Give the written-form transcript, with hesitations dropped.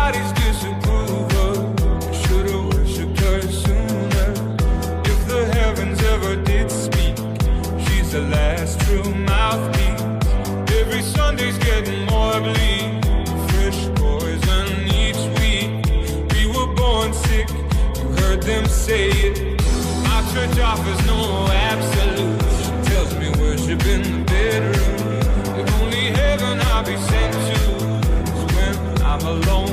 everybody's disapproval. Should've worshipped her sooner. If the heavens ever did speak, she's the last true mouthpiece. Every Sunday's getting more bleak, fresh poison each week. We were born sick, you heard them say it. My church offers no absolute. Tells me worship in the bedroom. The only heaven I'll be sent to is when I'm alone